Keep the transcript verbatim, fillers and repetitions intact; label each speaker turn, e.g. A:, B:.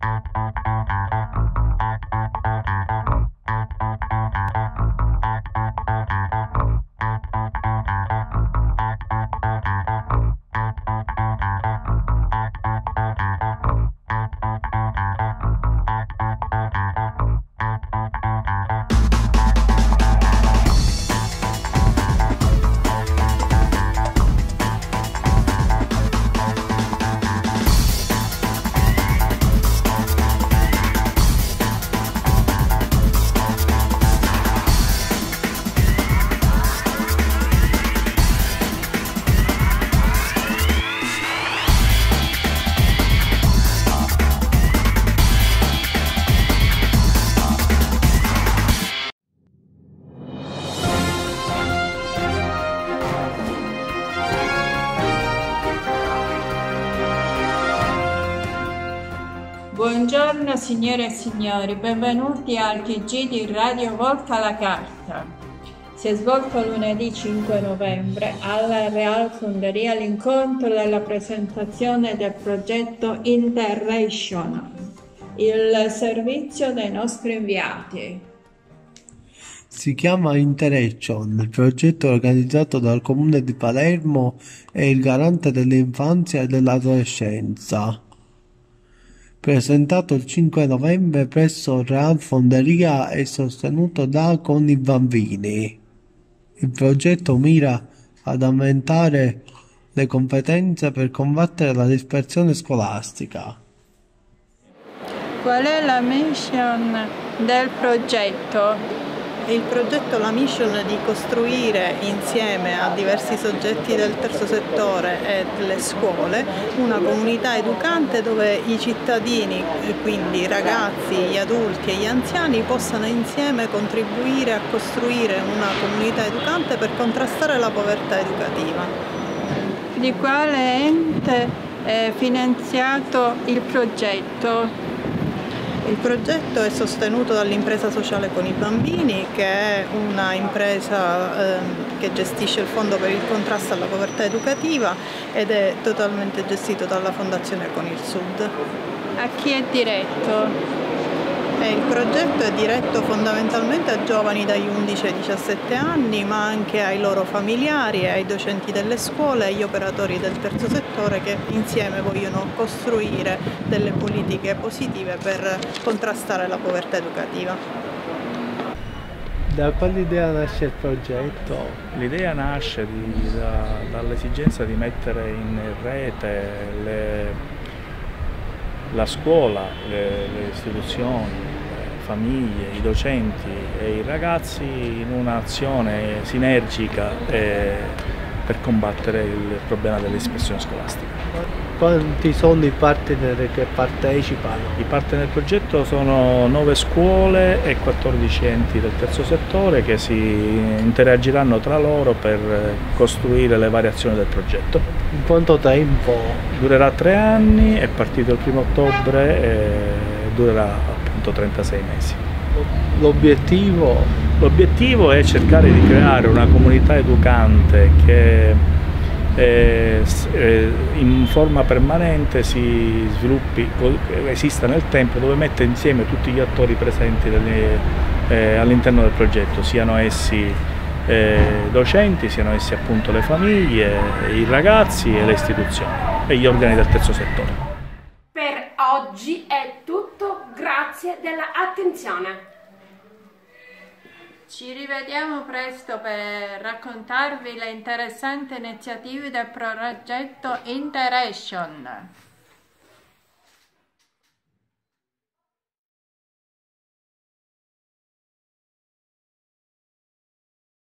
A: Buongiorno signore e signori, benvenuti al T G di Radio Volta alla Carta. Si è svolto lunedì cinque novembre alla Real Fonderia l'incontro della presentazione del progetto Interration, il servizio dei nostri inviati.
B: Si chiama Interration, il progetto organizzato dal Comune di Palermo e il Garante dell'Infanzia e dell'Adolescenza. Presentato il cinque novembre presso Real Fonderia e sostenuto da Con i Bambini. Il progetto mira ad aumentare le competenze per combattere la dispersione scolastica.
A: Qual è la mission del progetto?
C: Il progetto, la mission è di costruire insieme a diversi soggetti del terzo settore e delle scuole una comunità educante dove i cittadini, quindi i ragazzi, gli adulti e gli anziani, possano insieme contribuire a costruire una comunità educante per contrastare la povertà educativa.
A: Di quale ente è finanziato il progetto?
C: Il progetto è sostenuto dall'impresa sociale Con i Bambini, che è una impresa eh, che gestisce il fondo per il contrasto alla povertà educativa ed è totalmente gestito dalla Fondazione Con il Sud.
A: A chi è diretto?
C: E il progetto è diretto fondamentalmente a giovani dagli undici ai diciassette anni, ma anche ai loro familiari, ai docenti delle scuole e agli operatori del terzo settore che insieme vogliono costruire delle politiche positive per contrastare la povertà educativa.
B: Da quale idea nasce il progetto?
D: L'idea nasce di, da, dall'esigenza di mettere in rete le, la scuola, le, le istituzioni, le famiglie, i docenti e i ragazzi in un'azione sinergica eh, per combattere il problema della dispersione scolastica.
B: Quanti sono i partner che partecipano?
D: I partner del progetto sono nove scuole e quattordici enti del terzo settore che si interagiranno tra loro per costruire le variazioni del progetto.
B: In quanto tempo?
D: Durerà tre anni, è partito il primo ottobre e durerà appunto trentasei mesi.
B: L'obiettivo?
D: L'obiettivo è cercare di creare una comunità educante che Eh, eh, in forma permanente si sviluppi, esista nel tempo, dove mette insieme tutti gli attori presenti eh, all'interno del progetto, siano essi eh, docenti, siano essi appunto le famiglie, i ragazzi e le istituzioni e gli organi del terzo settore.
E: Per oggi è tutto, grazie dell'attenzione.
A: Ci rivediamo presto per raccontarvi le interessanti iniziative del progetto Interration.